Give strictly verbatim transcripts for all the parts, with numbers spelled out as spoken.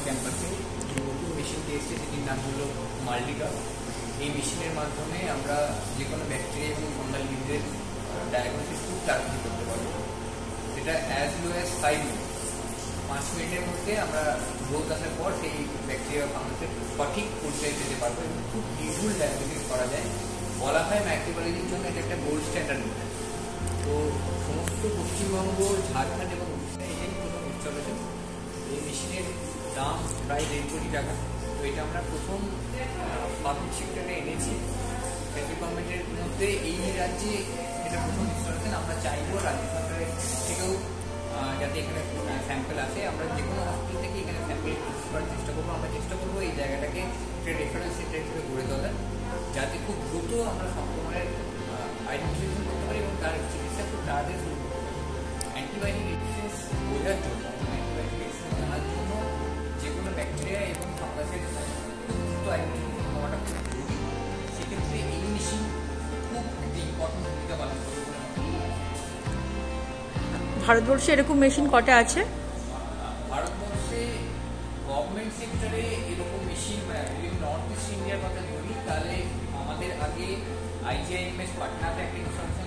ক্যাম্পাসে নতুন মেশিনটি এসেছে, সেটির নাম হলো মাল্টিটপ। এই মেশিনের মাধ্যমে আমরা যে কোনো ব্যাকটেরিয়া এবং ফাঙ্গাল ডিজিজের ডায়াগনোসিস খুব তাড়াতাড়ি করতে পারবো। সেটা as low as five minute পাঁচ মিনিটের মধ্যে আমরা গ্রোথ আসার পর সেই ব্যাকটেরিয়া ফাঙ্গাসের সঠিক পর্যায়ে যেতে পারবো এবং খুব নির্ভুল ডায়াগনোসিস করা যায়। বলা হয় মাইক্রোবায়োলজির জন্য এটা একটা গোল্ড স্ট্যান্ডার্ড মেথড। তো সমস্ত পশ্চিমবঙ্গ, ঝাড়খণ্ড এবং উড়িষ্যা এটাই প্রথম ইনস্টলেশন। এই মেশিনের দাম প্রায় দেড় কোটি টাকা। তো এটা আমরা প্রথম পাবলিক সেক্টরে এনেছি সেন্ট্রাল গভর্নমেন্টের মধ্যে। এই রাজ্যে এটা প্রথম ইনস্টলেশন। আমরা চাইবো রাজ্য সরকারের থেকেও যাতে এখানে স্যাম্পেল আসে। আমরা যে কোনো হসপিটাল থেকে এখানে স্যাম্পেল করার চেষ্টা করবো। আমরা চেষ্টা করবো এই জায়গাটাকে একটা রেফারেন্স সেন্টার হিসেবে গড়ে তোলার, যাতে খুব দ্রুত আমরা সংক্রমণের আইডেন্টিফিকেশন করতে পারি এবং তার চিকিৎসা খুব তাড়াতাড়ি শুরু করতে পারি। অ্যান্টিবায়োটিক রেজিস্ট্যান্স বোঝার জন্য, অ্যান্টিবায়োটিক রেজিস্ট্যান্স জানার জন্য যে কোনো ব্যাকটেরিয়া এবং ফাঙ্গাসের খুব দ্রুত আইডেন্টিফিকেশন হওয়াটা খুব জরুরি। সেক্ষেত্রে এই মেশিন খুব একটি ইম্পর্টেন্ট ভূমিকা পালন করবে বলে মনে হয়। ভারতবর্ষে এরকম মেশিন কটা আছে? ভারতবর্ষে গভর্নমেন্ট সেক্টরে এরকম মেশিন, যদি নর্থ ইস্ট ইন্ডিয়ার কথা ধরি তাহলে আমাদের আগে আইজিআইএমএস পাটনাতে একটা ইনস্টলেশন,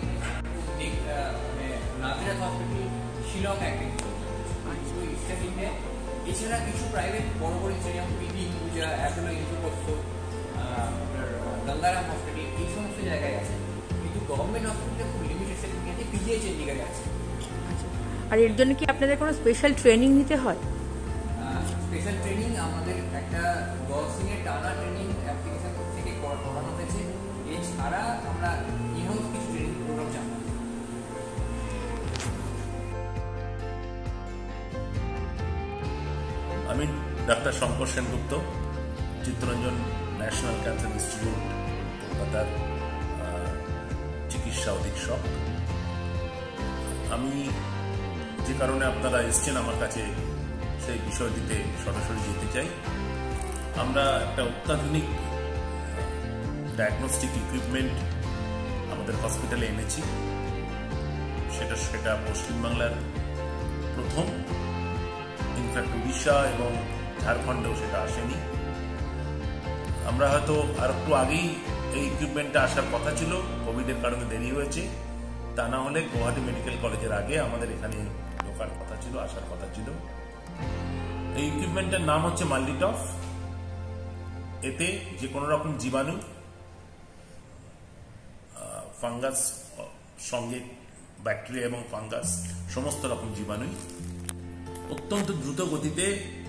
নাজিরাত হসপিটাল শিলং একটা ইনস্টলেশন ইস্টার্ন ইন্ডিয়া। এছাড়া কিছু প্রাইভেট বড় বড় যেমন PD Hinduja, Apollo Indraprastha, Gangaram hospital, এই সমস্ত জায়গায় আছে। কিন্তু গভর্নমেন্ট হসপিটালে খুব লিমিটেড সেটিং আছে, পিজিআই চণ্ডীগড়ে আছে। আর এর জন্য কি আপনাদের কোনো স্পেশাল ট্রেনিং নিতে হয়? স্পেশাল ট্রেনিং আমাদের একটা দশ দিনের টানা ট্রেনিং অ্যাপ্লিকেশন থেকে করানো হয়েছে। এছাড়া আমরা ইনহাউস কিছু ট্রেনিং প্রোগ্রাম চালাবো। আমি ডাক্তার Shankar Sengupta, Chittaranjan national cancer institute কলকাতার চিকিৎসা অধীক্ষক। আমি যে কারণে আপনারা এসছেন আমার কাছে সেই বিষয়টিতে সরাসরি যেতে চাই। আমরা একটা অত্যাধুনিক ডায়াগনস্টিক ইকুইপমেন্ট আমাদের হসপিটালে এনেছি। সেটা সেটা পশ্চিমবাংলার প্রথম, ইনফ্যাক্ট উড়িষ্যা এবং ঝাড়খণ্ডেও সেটা আসেনি। আমরা হয়তো আর একটু আগেই এই ইকুইপমেন্টটা আসার কথা ছিল, কোভিডের কারণে দেরি হয়েছে। তা না হলে গুয়াহাটি মেডিকেল কলেজের আগে আমাদের এখানে ঢোকার কথা ছিল, আসার কথা ছিল। এই ইকুইপমেন্টের নাম হচ্ছে মাল্টিটপ। এতে যে কোনো রকম জীবাণু, ফাঙ্গাস সঙ্গে ব্যাকটেরিয়া এবং ফাঙ্গাস, সমস্ত রকম জীবাণু অত্যন্ত দ্রুত গতিতে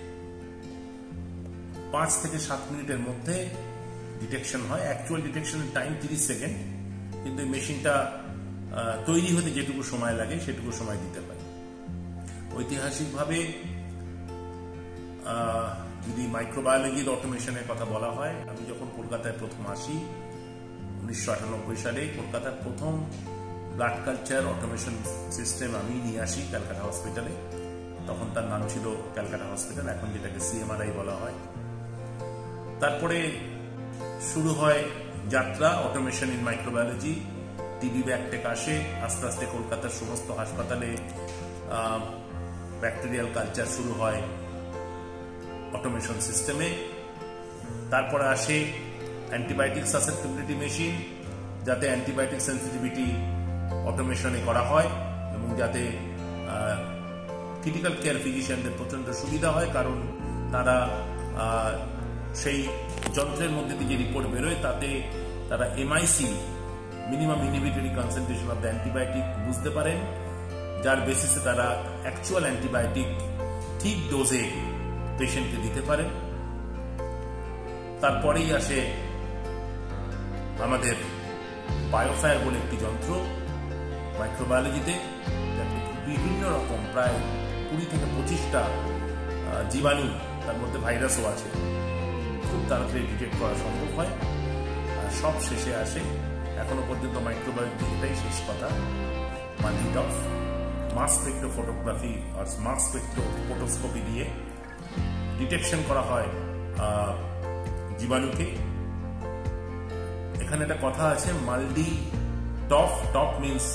পাঁচ থেকে সাত মিনিটের মধ্যে ডিটেকশন হয়। অ্যাকচুয়াল ডিটেকশনের টাইম তিরিশ সেকেন্ড, কিন্তু এই মেশিনটা তৈরি হতে যেটুকু সময় লাগে সেটুকু সময় দিতে পারে। ঐতিহাসিকভাবে যদি মাইক্রোবায়োলজির অটোমেশনের কথা বলা হয়, আমি যখন কলকাতায় প্রথম আসি উনিশশো আটানব্বই সালে, কলকাতার প্রথম ব্লাড কালচার অটোমেশন সিস্টেম আমি নিয়ে আসি ক্যালকাটা হসপিটালে। তখন তার নাম ছিল ক্যালকাটা হসপিটাল, এখন যেটাকে সিএমআরআই বলা হয়। তারপরে শুরু হয় যাত্রা automation in microbiology. TB Bactec আসে, আস্তে আস্তে কলকাতার সমস্ত হাসপাতালে ব্যাকটেরিয়াল কালচার শুরু হয় অটোমেশন সিস্টেমে। তারপরে আসে অ্যান্টিবায়োটিক সাসেপ্টিবিলিটি মেশিন, যাতে অ্যান্টিবায়োটিক সেন্সিটিভিটি অটোমেশনে করা হয় এবং যাতে ক্রিটিক্যাল কেয়ার ফিজিশিয়ানদের প্রচন্ড সুবিধা হয়, কারণ তারা সেই যন্ত্রের মধ্যে দিয়ে যে রিপোর্ট বেরোয় তাতে তারা MIC, minimum inhibitory concentration of the antibiotic বুঝতে পারেন, যার বেসিসে তারা অ্যাকচুয়াল অ্যান্টিবায়োটিক ঠিক ডোজে পেশেন্টকে দিতে পারেন। তারপরেই আসে আমাদের বায়োফায়ার বলে একটি যন্ত্র মাইক্রোবায়োলজিতে, যাতে বিভিন্ন রকম প্রায় কুড়ি থেকে পঁচিশটা জীবাণু, তার মধ্যে ভাইরাসও আছে, খুব তাড়াতাড়ি ডিটেক্ট করা সম্ভব হয়। আর সব শেষে আসে, এখনো পর্যন্ত মাইক্রোবায়োলজি এটাই শেষ কথা, মাল্টিটপ মাস স্পেকট্রোফটোগ্রাফি আর মাস স্পেকট্রোফোটোস্কোপি দিয়ে ডিটেকশন করা হয় জীবাণুকে। এখানে একটা কথা আছে, multi TOF, TOF means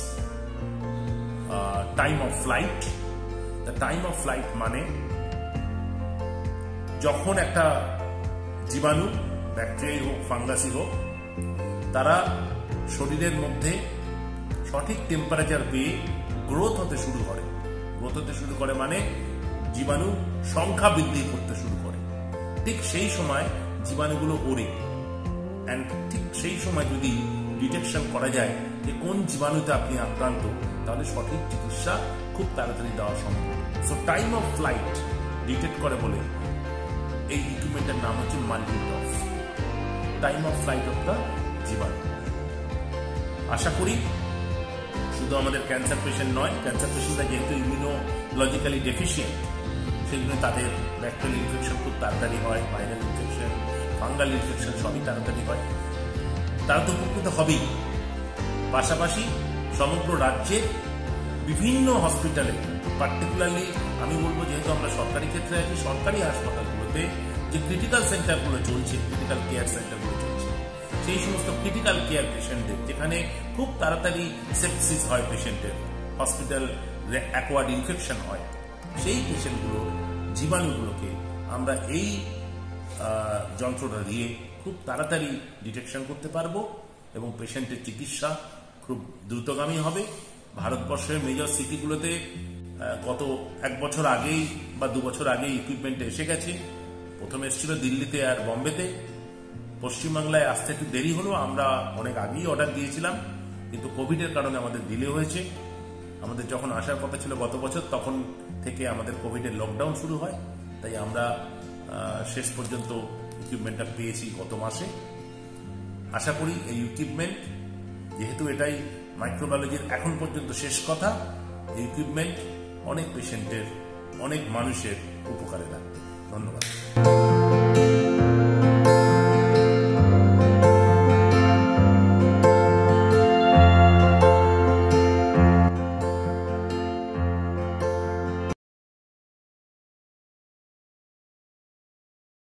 time of flight. The time of flight মানে যখন একটা জীবাণু, ব্যাকটেরিয়াই হোক ফাঙ্গাসই হোক, তারা শরীরের মধ্যে সঠিক টেম্পারেচার পেয়ে গ্রোথ হতে শুরু করে। গ্রোথ হতে শুরু করে মানে জীবাণু সংখ্যা বৃদ্ধি করতে শুরু করে। ঠিক সেই সময় জীবাণুগুলো ওড়ে, অ্যান্ড ঠিক সেই সময় যদি ডিটেকশন করা যায় যে কোন জীবাণুতে আপনি আক্রান্ত, তাহলে সঠিক চিকিৎসা খুব তাড়াতাড়ি দেওয়া সম্ভব। So time of flight detect করে বলে এই ইকুইপমেন্টের নাম হচ্ছে multi TOF, time of flight of the জীবাণু। আশা করি শুধু আমাদের ক্যান্সার পেশেন্ট নয়, ক্যান্সার পেশেন্টরা যেহেতু ইমিউনোলজিক্যালি ডেফিসিয়েন্ট, সেই জন্য তাদের ব্যাকটেরিয়াল ইনফেকশন খুব তাড়াতাড়ি হয়, ভাইরাল ইনফেকশন, ফাঙ্গাল ইনফেকশন সবই তাড়াতাড়ি হয়। তারা তো উপকৃত হবেই, পাশাপাশি সমগ্র রাজ্যে বিভিন্ন হসপিটালে, পার্টিকুলারলি আমি বলবো যেহেতু আমরা সরকারি ক্ষেত্রে আছি, সরকারি হাসপাতালগুলোতে যে ক্রিটিক্যাল সেন্টারগুলো চলছে, ক্রিটিক্যাল কেয়ার সেন্টারগুলো চলছে, সেই সমস্ত ক্রিটিক্যাল কেয়ার পেশেন্টদের, যেখানে খুব তাড়াতাড়ি সেপসিস হয় পেশেন্টের, হসপিটাল অ্যাকোয়ার্ড ইনফেকশন হয়, সেই পেশেন্টগুলোর জীবাণুগুলোকে আমরা এই যন্ত্রটা দিয়ে খুব তাড়াতাড়ি ডিটেকশন করতে পারবো এবং পেশেন্টের চিকিৎসা খুব দ্রুতগামী হবে। ভারতবর্ষের মেজর সিটিগুলোতে গত এক বছর আগেই বা দু বছর আগেই ইকুইপমেন্ট এসে গেছে। প্রথমে এসেছিল দিল্লিতে আর বম্বেতে, পশ্চিমবাংলায় আসতে একটু দেরি হলো। আমরা অনেক আগেই অর্ডার দিয়েছিলাম, কিন্তু কোভিডের কারণে আমাদের ডিলে হয়েছে। আমাদের যখন আসার কথা ছিল গত বছর, তখন থেকে আমাদের কোভিডের লকডাউন শুরু হয়, তাই আমরা শেষ পর্যন্ত ইকুইপমেন্টটা পেয়েছি গত মাসে। আশা করি এই ইকুইপমেন্ট, যেহেতু এটাই মাইক্রোবায়োলজির এখন পর্যন্ত শেষ কথা, এই ইকুইপমেন্ট অনেক পেশেন্টের, অনেক মানুষের উপকারে লাগবে। ধন্যবাদ।